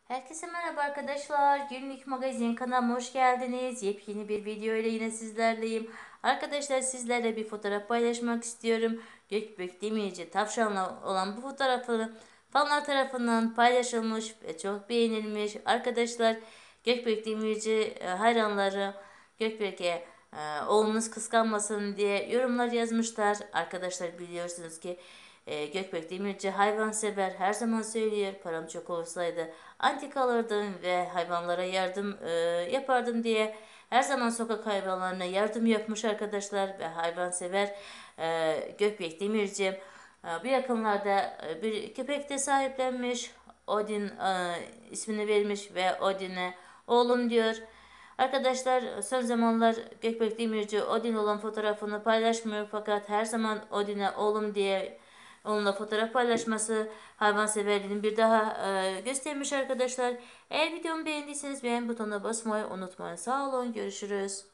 Herkese merhaba arkadaşlar. Günlük magazin kanalıma hoş geldiniz. Yepyeni bir video ile yine sizlerleyim. Arkadaşlar sizlerle bir fotoğraf paylaşmak istiyorum. Gökbek Demirci tavşanla olan bu fotoğrafı fanlar tarafından paylaşılmış ve çok beğenilmiş. Arkadaşlar Gökbek Demirci hayranları Gökbek'e oğlunuz kıskanmasın diye yorumlar yazmışlar. Arkadaşlar biliyorsunuz ki Gökbek Demirci hayvansever, her zaman söylüyor, param çok olsaydı antika alırdım ve hayvanlara yardım yapardım diye her zaman sokak hayvanlarına yardım yapmış arkadaşlar ve hayvansever Gökbek Demirci bu yakınlarda bir köpek de sahiplenmiş. Odin ismini vermiş ve Odin'e oğlum diyor. Arkadaşlar son zamanlar Gökbek Demirci Odin olan fotoğrafını paylaşmıyor, fakat her zaman Odin'e oğlum diye onunla fotoğraf paylaşması hayvanseverliğini bir daha göstermiş arkadaşlar. Eğer videomu beğendiyseniz beğen butonuna basmayı unutmayın. Sağ olun, görüşürüz.